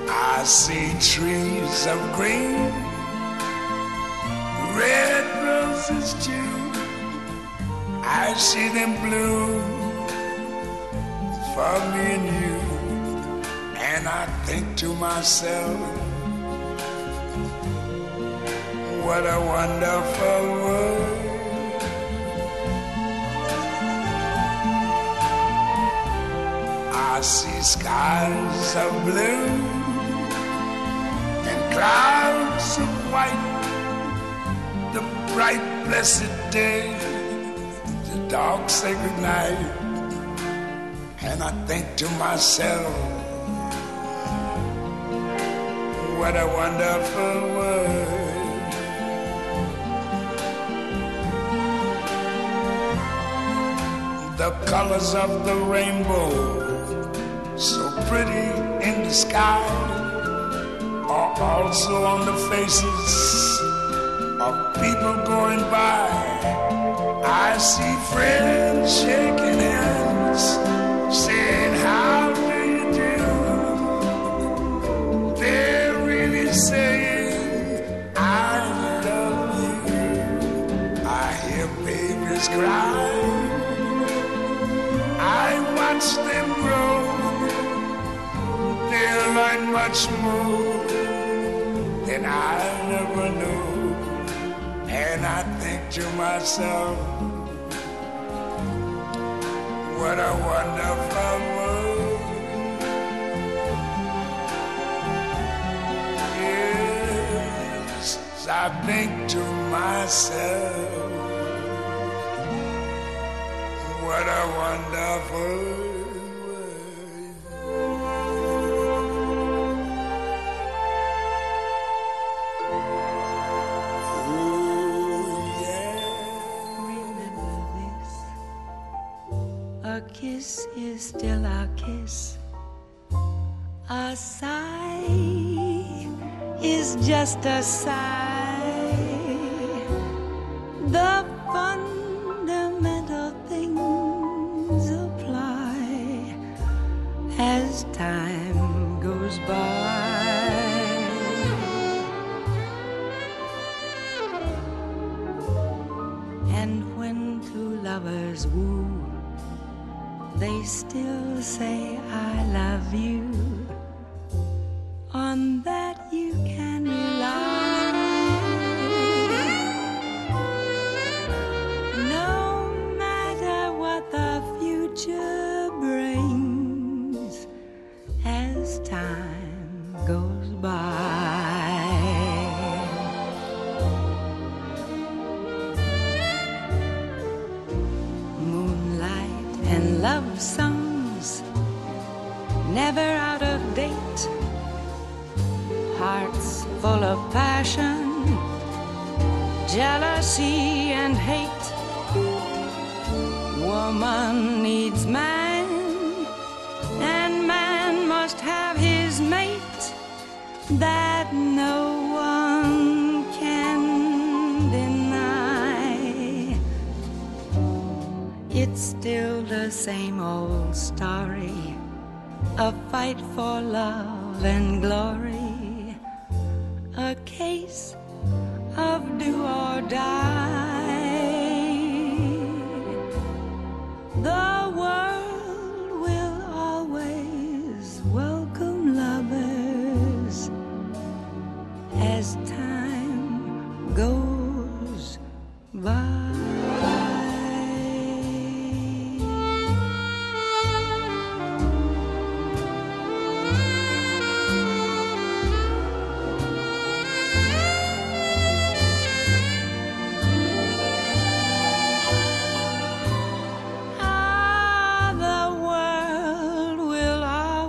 I see trees of green, red roses too. I see them bloom for me and you. And I think to myself, what a wonderful world. I see skies of blue and clouds of white, the bright blessed day, the dark sacred night. And I think to myself, what a wonderful world. The colors of the rainbow, so pretty in the sky, are also on the faces of people going by. I see friends shaking hands, saying, how do you do? They're really saying, I love you. I hear babies cry, I watch them grow. They'll learn much more than I never knew. And I think to myself, what a wonderful world. Yes, I think to myself, what a wonderful world. A kiss is still a kiss. A sigh is just a sigh. The fundamental things apply as time goes by. And when two lovers woo, they still say I love you. On that you can rely. No matter what the future brings as time goes by. Moonlight and love songs, never out of date. Hearts full of passion, jealousy and hate. Woman needs man, and man must have his mate. That no one can deny. It's still the same old story, a fight for love and glory, a case of do or die. The world will always welcome lovers as time goes by.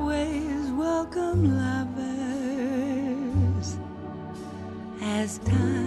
As time